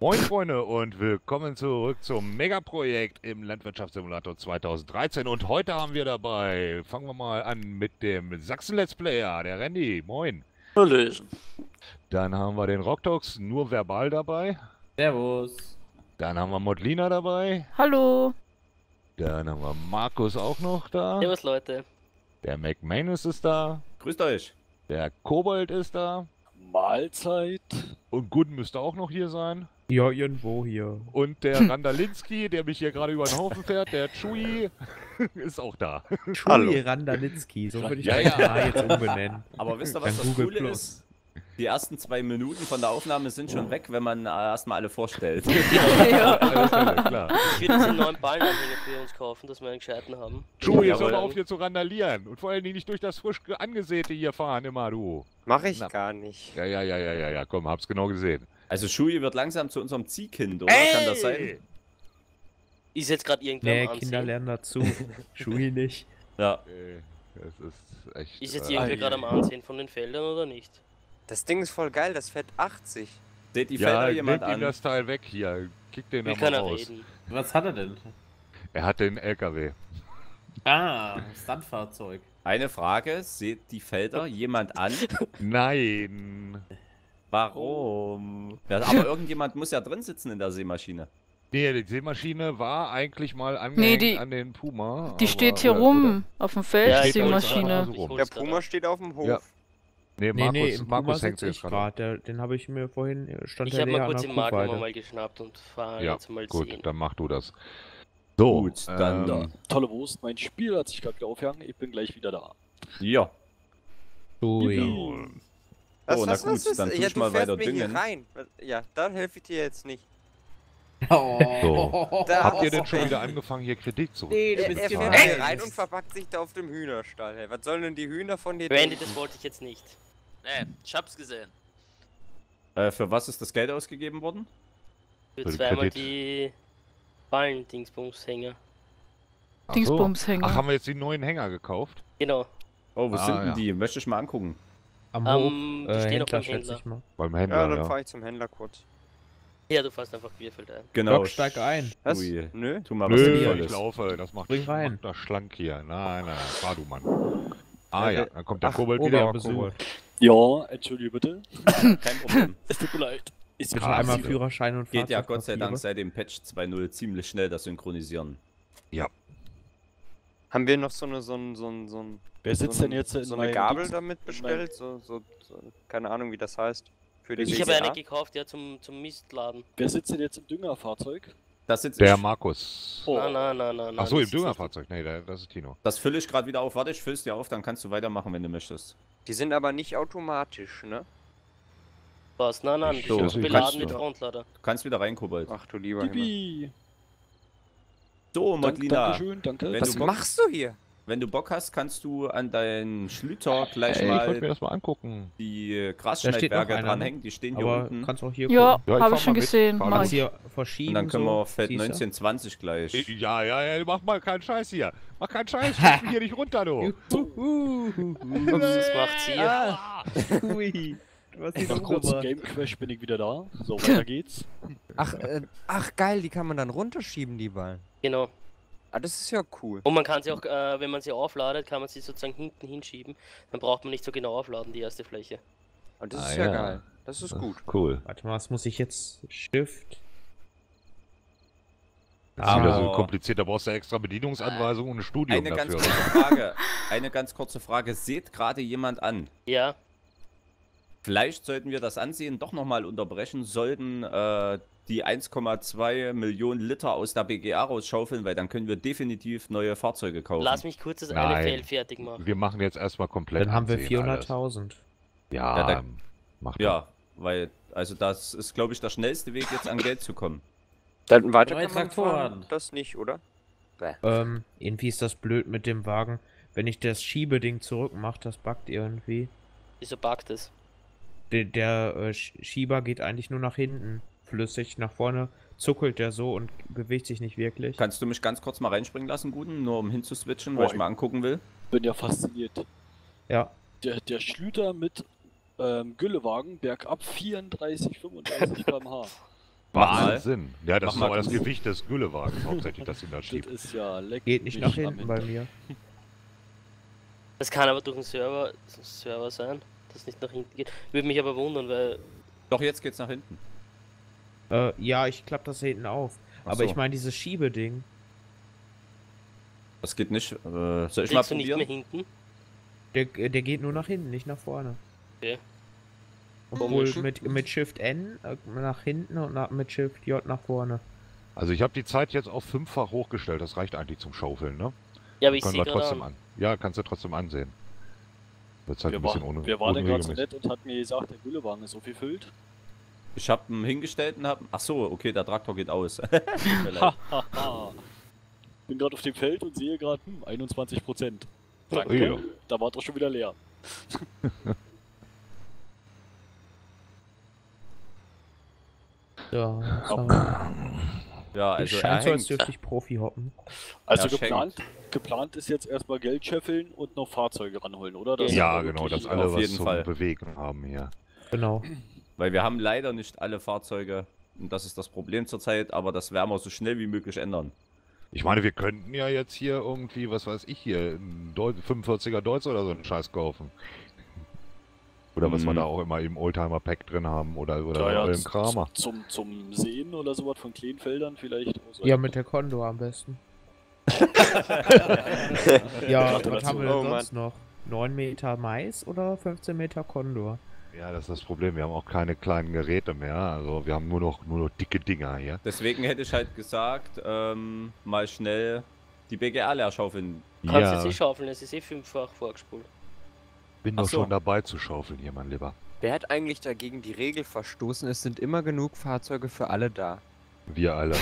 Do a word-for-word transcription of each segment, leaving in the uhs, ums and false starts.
Moin Freunde und willkommen zurück zum Megaprojekt im Landwirtschaftssimulator zweitausenddreizehn und heute haben wir dabei, fangen wir mal an mit dem Sachsen-Let's Player, der Randy, moin. Hallöchen. Dann haben wir den Rocktox nur verbal dabei. Servus. Dann haben wir Modlina dabei. Hallo. Dann haben wir Markus auch noch da. Servus Leute. Der McManus ist da. Grüßt euch. Der Kobold ist da. Mahlzeit. Und Gunn müsste auch noch hier sein. Ja, irgendwo hier. Und der Randalinski, der mich hier gerade über den Haufen fährt, der Chui, ist auch da. Chui Randalitzki, so würde ich Ja, meinen ja. Kanal jetzt umbenennen. Aber wisst ihr, was Kein das Google Coole Plus. ist? Die ersten zwei Minuten von der Aufnahme sind schon weg, wenn man äh, erstmal alle vorstellt. Ja, klar. Ich will diesen neuen Ballenanhänger für uns kaufen, dass wir einen gescheiten haben. Chui, jetzt Jawohl. hör mal auf hier zu randalieren. Und vor allen Dingen nicht durch das frisch ge- angesäte hier fahren immer, du. Mach ich Na. gar nicht. Ja, ja, ja, ja, ja, ja, komm, hab's genau gesehen. Also Schui wird langsam zu unserem Ziehkind, oder? Kann das sein? Ist jetzt gerade irgendwer Nee, am Kinder Ansehen? lernen dazu. Chui nicht. Ja. Ey, das ist echt... Ist jetzt äh, irgendwer gerade am Ansehen von den Feldern oder nicht? Das Ding ist voll geil, das fährt achtzig. Seht die ja, Felder jemand nehmt ihm an? das Teil weg hier. Kick den Wie da kann mal er raus. reden? Was hat er denn? Er hat den L K W. Ah, Stuntfahrzeug. Eine Frage, seht die Felder jemand an? Nein. Warum? Ja, aber irgendjemand muss ja drin sitzen in der Seemaschine. Nee, die Seemaschine war eigentlich mal angehängt die- an den Puma. Die aber- steht hier oder- rum, auf dem Feld, Ja, die ich hol's Maschine. gerade. so rum. Der Puma steht auf dem Hof. Ja. Nee, Nee, Markus, nee, im Puma Markus hängt sitze jetzt ich gerade. gerade. Den habe ich mir vorhin, äh, stand Ich der habe leer mal an kurz der den Marken Kuhweide. mal geschnappt und fahre Ja, jetzt mal gut, sehen. dann mach du das. So, Gut, dann ähm, Tolle Wurst, mein Spiel hat sich gerade wieder aufgehangen, ich bin gleich wieder da. ja. Chui. Was, Oh, na was, gut, was ist? dann tu Ja, ich du mal fährst weiter mir hier düngen. rein. Ja, da helfe ich dir jetzt nicht. Oh. Da habt ihr hast denn du schon Pech. wieder angefangen, hier Kredit zu Nee, du Er, bist er fährt gemein. hier rein und verpackt sich da auf dem Hühnerstall. Hey, was sollen denn die Hühner von dir Randy, denken? das wollte ich jetzt nicht. Nee, ich hab's gesehen. Äh, für was ist das Geld ausgegeben worden? Für Für den zweimal Kredit. die Ballen-Dingsbums-Hänger. Ach so. Dingsbumshänger. Ach, haben wir jetzt die neuen Hänger gekauft? Genau. Oh, wo Ah, sind denn ja. die? Möchte ich mal angucken. Am Ähm, Hof, die äh, stehen Händler, auf dem schätze Händler. ich mal. Beim Ja, Händler, dann ja. fahre ich zum Händler kurz. Ja, du fährst einfach Querfeld ein. Genau. Doc, steig ein. Was? Ui. Nö. Tu mal was Nö, ich Sinnvolles. laufe, das macht, Bring rein. macht das schlank hier. Nein, nein, fahr du, Mann. Ah Ja, ja, der- dann kommt der Ach, Kobold oh, wieder. wir haben Besuch. Kobold. Ja, entschuldige bitte. Kein Problem. Es tut mir leid. Ist Bitte Ah, einmal sie- Führerschein und Geht ja Gott sei Dank Fahrzeugpapiere. seit dem Patch zwei Punkt null ziemlich schnell das Synchronisieren. Haben wir noch so eine, so ein, so ein, so ein, Wer so, sitzt ein, denn jetzt in so eine meinem Gabel Dings- damit in bestellt? So, so, so, keine Ahnung, wie das heißt. Für die Ich W habe C eine A? gekauft, ja, zum, zum Mistladen. Wer sitzt denn jetzt im Düngerfahrzeug? Das sitzt Der ich, Markus. Oh. Nein, nein, nein, nein. Ach so, im das ist nicht- Düngerfahrzeug. Nee, der- das ist Tino. das fülle ich gerade wieder auf. Warte, ich füll's dir auf, dann kannst du weitermachen, wenn du möchtest. Die sind aber nicht automatisch, ne? Was? Nein, nein, Ich- die so, sind ich- beladen kannst mit du- Frontlader. Du kannst wieder rein, Kobold. Ach du lieber Himmel. Tibi! So, Dank, Modlina, Dankeschön, danke. Wenn Was du Bock- machst du hier? wenn du Bock hast, kannst du an deinen Schlüter gleich Ey, ich wollte mir mal das mal angucken. die Da Grasschneidwerke steht noch einer, dranhängen. Die stehen hier Aber unten. kannst auch hier Ja, gucken. Ja, ich habe fahr ich schon mal mit. gesehen. Fahr Mach Kannst ich. hier verschieben. Und dann können so. wir Feld Siehste? neunzehn zwanzig gleich. Ja, ja, ja, mach mal keinen Scheiß hier. Mach keinen Scheiß, schieb mich hier nicht runter, du. Das macht sie. Ah. Ui. Was ist Nach kurzem Game Crash bin ich wieder da. So, weiter geht's. Ach, äh, ach geil, die kann man dann runterschieben, die Ballen. Genau. Ah, das ist ja cool. Und man kann sie auch, äh, wenn man sie aufladet, kann man sie sozusagen hinten hinschieben. Dann braucht man nicht so genau aufladen, die erste Fläche. Ah, das Ah, ist ja, ja. geil. Das ist gut. Cool. Warte mal, was muss ich jetzt? Stift. Das ist wieder so Aber- kompliziert, da brauchst du extra Bedienungsanweisungen und ein Studium Eine ganz dafür. kurze Frage. Eine ganz kurze Frage. Seht gerade jemand an? Ja, Vielleicht sollten wir das Ansehen doch nochmal unterbrechen, sollten äh, die eins Komma zwei Millionen Liter aus der B G A rausschaufeln, weil dann können wir definitiv neue Fahrzeuge kaufen. lass mich kurz das Nein. eine Feld fertig machen. Wir machen jetzt erstmal komplett. Dann haben wir ansehen vierhunderttausend. alles. Ja, Ja, da- mach Ja, weil, also das ist, glaube ich, der schnellste Weg, jetzt an Geld zu kommen. Dann weiter Drei kann man Traktoren. fahren. Das nicht, oder? Ähm, irgendwie ist das blöd mit dem Wagen. Wenn ich das Schiebeding zurück mache, das buggt irgendwie. Wieso buggt es? Der, der äh, Sch- Schieber geht eigentlich nur nach hinten flüssig. Nach vorne zuckelt der so und bewegt sich nicht wirklich. Kannst du mich ganz kurz mal reinspringen lassen, Guten? Nur um hinzuswitchen, Oh, weil ich ich- mal angucken will. Bin ja fasziniert. Ja, Der, der Schlüter mit ähm, Güllewagen bergab vierunddreißig, fünfunddreißig Kilometer pro Stunde. Mach mal. Wahnsinn. Ja, das Mach ist mal aber das ganz- Gewicht des Güllewagens hauptsächlich, das ihn da Das schiebt. ist ja leck. Geht nicht mich nach am hinten bei Hintern. mir. Das kann aber durch den Server, Server sein, dass nicht nach hinten geht. Würde mich aber wundern, weil Doch, jetzt geht's nach hinten. Äh, ja, ich klappe das hinten auf. Ach Aber so. ich meine dieses Schiebeding. Das geht nicht. Äh, soll ich mal kriegst du nicht mehr probieren? hinten. Der, der geht nur nach hinten, nicht nach vorne. Okay. Obwohl Komisch. mit, mit Shift N äh, nach hinten und nach, mit Shift J nach vorne. Also ich habe die Zeit jetzt auf fünffach hochgestellt, das reicht eigentlich zum Schaufeln, ne? Ja, aber ich Können sehe wir gerade trotzdem an. an. Ja, kannst du trotzdem ansehen. Wird's halt Wer ein war, bisschen un wer war denn gerade so unregelmäßig. nett und hat mir gesagt, der Güllewagen ist so viel füllt? Ich hab ihn hingestellt und hab. Ach so, okay, der Traktor geht aus. Tut mir leid. Hahaha. Bin gerade auf dem Feld und sehe gerade, hm, einundzwanzig Prozent. Ja. Danke, da war doch schon wieder leer. So, so. Ja, Es also er scheint so, als hängt. dürfte ich Profi hoppen. Also Ja, geplant, geplant ist jetzt erstmal Geld scheffeln und noch Fahrzeuge ranholen, oder? Das Ja, ist genau, wirklich- dass alle auf was jeden zum Fall. Bewegen haben hier. Genau. Weil wir haben leider nicht alle Fahrzeuge. Und das ist das Problem zurzeit, aber das werden wir so schnell wie möglich ändern. Ich meine, wir könnten ja jetzt hier irgendwie, was weiß ich hier, einen Deu- fünfundvierziger Deutz oder so einen Scheiß kaufen. Oder was wir Hm. da auch immer im Oldtimer-Pack drin haben oder, oder Ja, ja, im z- Kramer. Zum, zum Sehen oder sowas von Kleinfeldern vielleicht. Also, Ja, mit der Condor am besten. Ja, was haben wir denn Oh, sonst noch? neun Meter Mais oder fünfzehn Meter Condor? Ja, das ist das Problem. Wir haben auch keine kleinen Geräte mehr. Also wir haben nur noch, nur noch dicke Dinger hier. Deswegen hätte ich halt gesagt, ähm, mal schnell die B G A leer schaufeln. Kannst Ja, jetzt eh schaufeln, es ist eh fünffach vorgespult. bin Ach doch so. schon dabei zu schaufeln hier, mein Lieber. Wer hat eigentlich dagegen die Regel verstoßen? Es sind immer genug Fahrzeuge für alle da. Wir alle.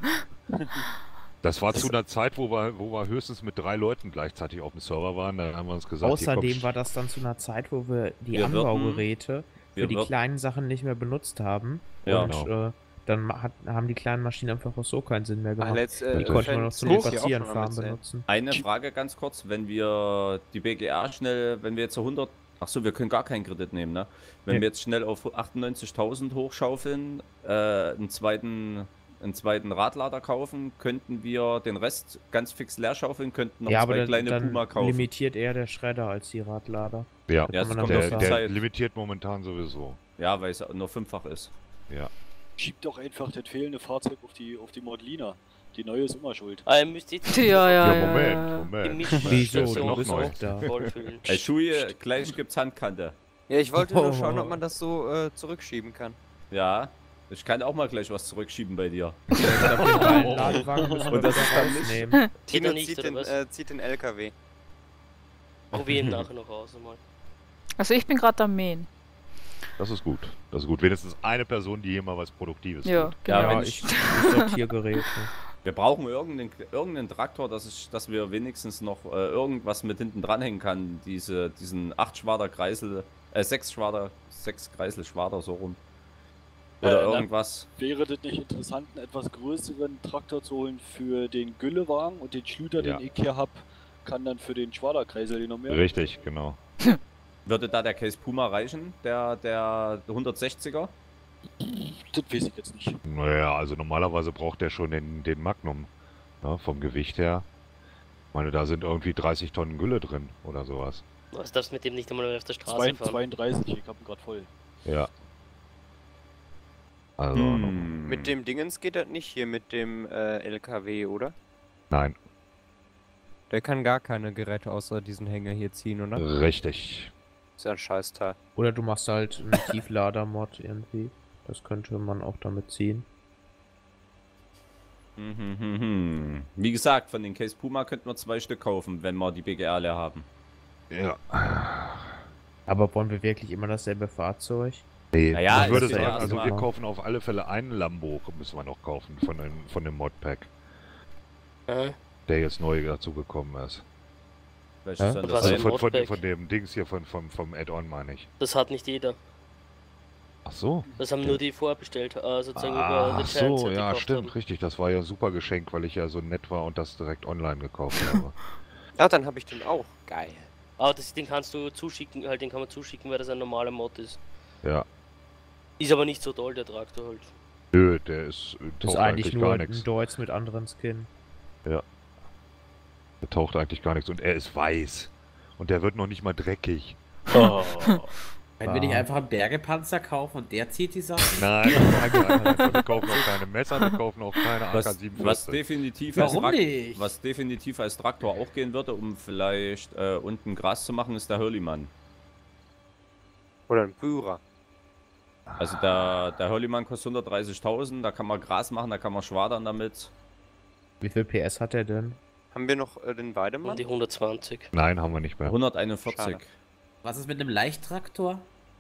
Das war zu einer Zeit, wo wir, wo wir höchstens mit drei Leuten gleichzeitig auf dem Server waren. Da haben wir uns gesagt, hier, Außerdem komm, war das dann zu einer Zeit, wo wir die Wir würden- Anbaugeräte wir für die würden- kleinen Sachen nicht mehr benutzt haben. Ja, und genau. äh, dann ma- hat, haben die kleinen Maschinen einfach auch so keinen Sinn mehr Ah, gemacht. letzt, äh, die konnte man noch Fan- zum Fans hier auch Spazieren schon mal fahren mitzählen. benutzen. Eine Frage ganz kurz, wenn wir die B G A schnell, wenn wir jetzt so hundert, ach so, wir können gar keinen Kredit nehmen, ne? Wenn Nee. wir jetzt schnell auf achtundneunzigtausend hochschaufeln, äh, einen zweiten, einen zweiten Radlader kaufen, könnten wir den Rest ganz fix leer schaufeln, könnten noch Ja, zwei aber dann, kleine dann Puma kaufen. limitiert eher der Schredder als die Radlader. ja, Ja, kann das man kommt dann auf der, die besser. der Zeit. limitiert momentan sowieso. Ja, weil es nur fünffach ist. Ja. Schiebt doch einfach das fehlende Fahrzeug auf die, auf die Modlina. Die neue ist immer schuld. Ah, ihr müsst jetzt Ja, ja, Ja, ja. Moment, ja. die Moment. Wieso? Das ist Du noch bist neu. auch da. vollfüllen. Ey, Schuhe, gleich gibt's Handkante. Ja, ich wollte nur schauen, Oh. ob man das so äh, zurückschieben kann. Ja, ich kann auch mal gleich was zurückschieben bei dir. Ich glaube, den beiden Ladewagen müssen wir Und das wieder ist dann nicht- rausnehmen. Geht Tino er nicht, zieht oder den, was? äh, zieht den L K W. Probieren nachher noch aus einmal. Also ich bin gerade am Mähen. Das ist gut. Das ist gut. Wenigstens eine Person, die hier mal was Produktives Ja, tut. genau. Ja, Ja, wenn ich, ich sortiere Geräte. Wir brauchen irgendeinen, irgendeinen Traktor, dass, ich, dass wir wenigstens noch äh, irgendwas mit hinten dranhängen kann. Diese, diesen acht Schwader Kreisel, äh, sechs Schwader, sechs Kreisel Schwader so rum. Oder Äh, na- irgendwas. Wäre das nicht interessant, einen etwas größeren Traktor zu holen für den Güllewagen und den Schlüter, Ja. den ich hier hab, kann dann für den Schwaderkreisel den noch mehr? Richtig, genau. Würde da der Case Puma reichen, der, der hundertsechziger? Das weiß ich jetzt nicht. Naja, also normalerweise braucht der schon den, den Magnum. Ne, vom Gewicht her. Ich meine, da sind irgendwie dreißig Tonnen Gülle drin oder sowas. Was darfst mit dem nicht einmal auf der Straße Zwei- fahren? zweiunddreißig, ich hab ihn gerade voll. Ja. Also, Hm. Mit dem Dingens geht das nicht hier mit dem äh, L K W, oder? nein, Der kann gar keine Geräte außer diesen Hänger hier ziehen, oder? richtig. Ist ja ein Scheißteil. Oder du machst halt einen Tieflader-Mod irgendwie. Das könnte man auch damit ziehen. Hm, hm, hm, hm. Wie gesagt, von den Case Puma könnten wir zwei Stück kaufen, wenn wir die B G A leer haben. Ja. Aber wollen wir wirklich immer dasselbe Fahrzeug? Nee, Naja, ich würde ist ja sagen, also wir erstmal- kaufen auf alle Fälle einen Lambo, müssen wir noch kaufen von dem, von dem Modpack, Aha. der jetzt neu dazugekommen ist. Welches Hä? soll Was das Also ein sein? von, von, Modpack? von dem Dings hier, von, vom, vom Add-on meine ich. Das hat nicht jeder. Ach so. Das haben nur die vorbestellt, äh, sozusagen über Ah, The ach Chance, so, die ja, gekauft stimmt, haben. richtig. Das war ja ein super Geschenk, weil ich ja so nett war und das direkt online gekauft habe. Ja, dann habe ich den auch. Geil. Aber das, den kannst du zuschicken, halt den kann man zuschicken, weil das ein normaler Mod ist. Ja. Ist aber nicht so toll, der Traktor halt. Nö, der ist, äh, Das ist taucht eigentlich eigentlich nur gar ein nichts. Deutz mit anderen Skin. Der taucht eigentlich gar nichts und er ist weiß. Und der wird noch nicht mal dreckig. Oh. Wenn wir nicht Ah. einfach einen Bergepanzer kaufen und der zieht die Sachen. Nein, das kann keiner. Wir kaufen auch keine Messer, wir kaufen auch keine A K Was, was siebenundvierzig. definitiv Warum als Trak- nicht? Was definitiv als Traktor auch gehen würde, um vielleicht äh, unten Gras zu machen, ist der Hurlimann. Oder ein Bührer. Also der, der Hurlimann kostet hundertdreißigtausend, da kann man Gras machen, da kann man schwadern damit. Wie viel P S hat er denn? Haben wir noch äh, den Um Weidemann? die hundertzwanzig. Nein, haben wir nicht mehr. hunderteinundvierzig. Schade. Was ist mit einem Leichttraktor?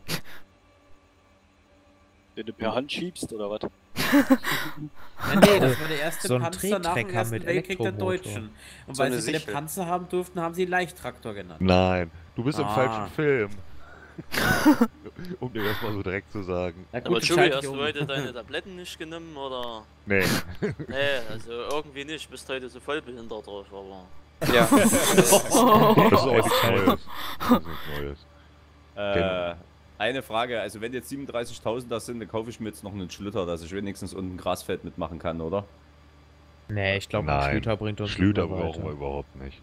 Wenn du per Hand schiebst oder was? Ja, nee, das war der erste So ein Panzer nach dem Trehtrecker Ersten mit Weltkrieg der Elektromotor. Deutschen. Und So weil eine sie keine Sichel. Panzer haben durften, haben sie Leichttraktor genannt. Nein, du bist im Ah. falschen Film. Um dir das mal so direkt zu sagen. Na gut, Aber dann Joey, schalte hast ich du um. heute deine Tabletten nicht genommen oder? Nee. Nee, also irgendwie nicht. Bist heute so voll behindert drauf, aber. Ja. Das ist auch nichts Neues. Das ist nichts Neues. Äh, Genau. Eine Frage, also wenn jetzt siebenunddreißigtausend das sind, dann kaufe ich mir jetzt noch einen Schlitter, dass ich wenigstens unten Grasfeld mitmachen kann, oder? Nee, ich glaube, ein Nein, Schlüter bringt uns Schlüter nicht mehr brauchen wir weiter. überhaupt nicht.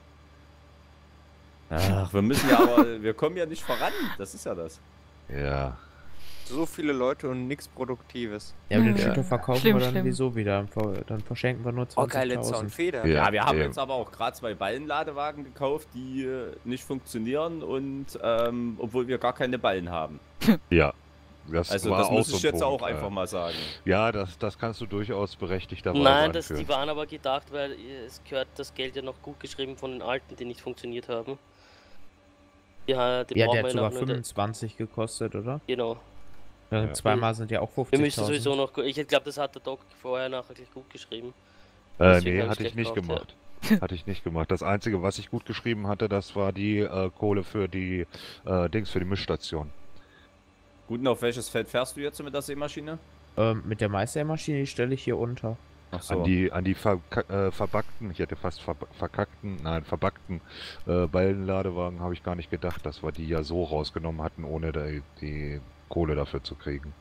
Ach, wir müssen ja aber, wir kommen ja nicht voran, das ist ja das. Ja. So viele Leute und nichts Produktives. Ja, aber den Ja. Schlüter verkaufen Schlimm, wir dann schlimm. wieso wieder? Dann verschenken wir nur Oh, geile zwanzigtausend. Zaunfeder. Ja. Ja, wir haben eben. jetzt aber auch gerade zwei Ballenladewagen gekauft, die äh, nicht funktionieren und ähm, obwohl wir gar keine Ballen haben. Ja. Das Also war das auch muss so ich ein jetzt Punkt, auch einfach ja. mal sagen. Ja, das, das kannst du durchaus berechtigterweise Nein, das, anführen. die waren aber gedacht, weil es gehört das Geld ja noch gut geschrieben von den alten, die nicht funktioniert haben. Ja, die Ja, brauchen der wir hat ja sogar noch nur. der- fünfundzwanzig gekostet, oder? Genau. Ja, Ja. Zweimal sind ja auch Wir müssen fünfzigtausend. sowieso noch. gu- Ich glaube, das hat der Doc vorher nachher gleich gut geschrieben. Äh, Deswegen nee, hab hatte ich's ich nicht gleich gemacht. Hatte ich nicht gemacht. Das Einzige, was ich gut geschrieben hatte, das war die äh, Kohle für die äh, Dings, für die Mischstation. Gut, und auf welches Feld fährst du jetzt mit der Sämaschine? Ähm, mit der Meistermaschine, die stelle ich hier unter. Ach An die, an die verka- äh, verbackten, ich hätte fast ver verkackten, nein, verbackten äh, Ballenladewagen habe ich gar nicht gedacht, dass wir die ja so rausgenommen hatten, ohne die, die Kohle dafür zu kriegen.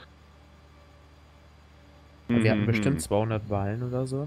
Wir hatten Mhm. bestimmt zweihundert Ballen oder so.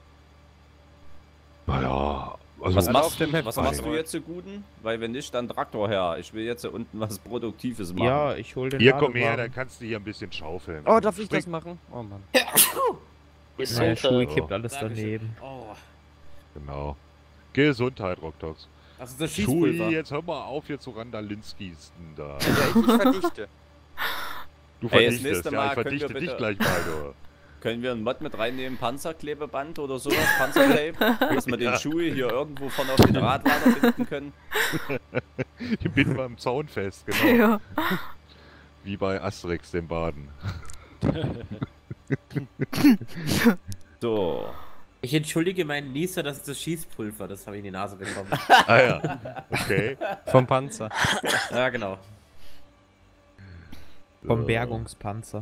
Naja, also Was Also machst, auf dem Heft was weiß machst ich du mal. jetzt so Guten? Weil wenn nicht, dann Traktor her. Ich will jetzt hier unten was Produktives machen. Ja, ich hole den hier komm her, Ladewagen. dann kannst du hier ein bisschen schaufeln. Oh, darf ich Spring- das machen? Oh Mann. Naja, Schuhe Gesundheit. kippt alles Dankeschön. daneben. Oh, Genau. Gesundheit, Rocktox. das ist das Schui, Schießpulver. jetzt hör mal auf, hier zu Randalinskisten da. Ja, ich, ich verdichte. Du Ey, das verdichtest, nächste ja, Mal ich können verdichte wir dich bitte- gleich mal, du. Können wir einen Mod mit reinnehmen? Panzerklebeband oder sowas? Panzertape? Dass wir den Ja. Schuh hier irgendwo von auf den Radlader binden können? Die binden wir am Zaun fest, genau. Ja. Wie bei Asterix, dem Baden. So. Ich entschuldige meinen Nieser, das ist das Schießpulver, das habe ich in die Nase bekommen. Ah ja, okay. Vom Panzer. Ja, genau. Vom So, Bergungspanzer.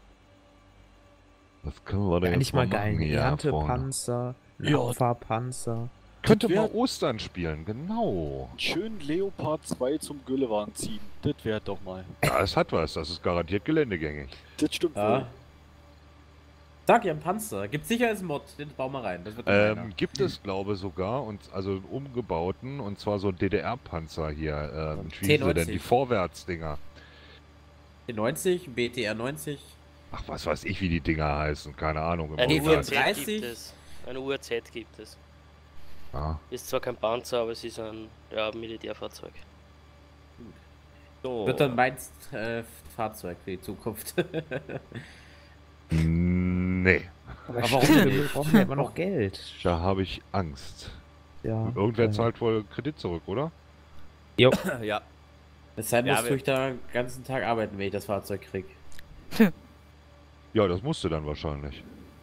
Was können wir denn Eigentlich jetzt mal mal geil. machen Ein hier vorne? Erntepanzer, ein Ja. Abfahrpanzer. Könnte Das wär- mal Ostern spielen, genau. Schön Leopard zwei zum Güllewagen ziehen. Das wäre doch mal. Ja, es hat was, das ist garantiert geländegängig. Das stimmt Ja. wohl. Sag ja, ein Panzer. Gibt sicher als Mod, den bauen wir rein. Das wird dann Ähm, gibt es, glaube ich, sogar, und also einen umgebauten, und zwar so ein D D R-Panzer hier. Ähm, wie hießen sie denn? Die T neunzig. Vorwärtsdinger. T neunzig, B T R neunzig. Ach, was weiß ich, wie die Dinger heißen, keine Ahnung. Im Eine Die U R Original. Z dreißig? gibt es. Eine U R Z gibt es. Ja. Ist zwar kein Panzer, aber es ist ein ja, Militärfahrzeug. So. Wird dann mein äh, Fahrzeug für die Zukunft. Nee, Aber warum stimmt, denn wir nicht? brauchen ja immer noch Geld. da habe ich Angst. Ja. Irgendwer äh, zahlt wohl Kredit zurück, oder? Ja. Deshalb Ja, musst wir- du ich da den ganzen Tag arbeiten, wenn ich das Fahrzeug krieg. Ja, das musst du dann wahrscheinlich.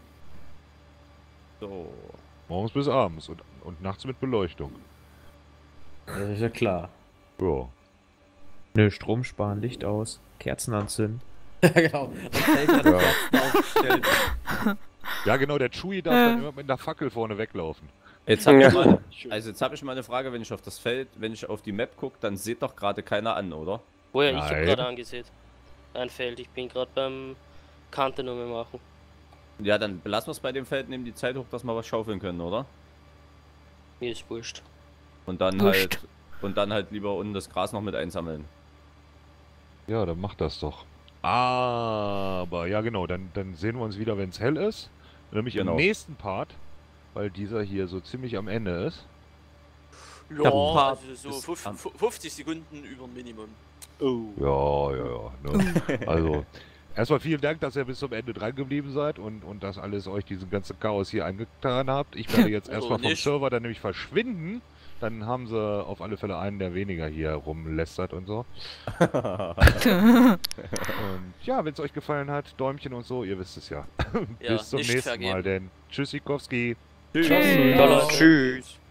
So. Morgens bis abends und, und nachts mit Beleuchtung. Das ist ja klar. Ja. Nö, Strom sparen, Licht aus, Kerzen anzünden. Ja, genau. Das Feld hat Ja. Kerzen aufgestellt. Ja, genau, der Chui darf dann immer mit der Fackel vorne weglaufen. Jetzt habe Ja. ich mal, Schön. also jetzt habe ich mal eine Frage, wenn ich auf das Feld, wenn ich auf die Map gucke, dann sieht doch gerade keiner an, oder? Woher ich habe Nein. gerade angesehen. Ein Feld. Ich bin gerade beim Kante nur mehr machen. Ja, dann belassen wir es bei dem Feld, nehmen die Zeit hoch, dass wir was schaufeln können, oder? Mir ist wurscht. Und dann Wurscht. halt und dann halt lieber unten das Gras noch mit einsammeln. Ja, dann macht das doch. Aber, ja genau, dann, dann sehen wir uns wieder, wenn es hell ist. Nämlich Genau. im nächsten Part, weil dieser hier so ziemlich am Ende ist. Ja, Der Part also so ist fünf- am- fünfzig Sekunden über Minimum. Oh. Ja, ja, ja. Ne? Also, erstmal vielen Dank, dass ihr bis zum Ende dran geblieben seid und, und dass alles euch diesen ganzen Chaos hier angetan habt. Ich werde jetzt Oder erstmal vom nicht. Server dann nämlich verschwinden. Dann haben sie auf alle Fälle einen, der weniger hier rumlästert und so. Und ja, wenn es euch gefallen hat, Däumchen und so, ihr wisst es ja. Ja, Bis zum nicht nächsten vergeben. Mal, denn Tschüssikowski. Tschüss. Tschüss. Dollar. Tschüss.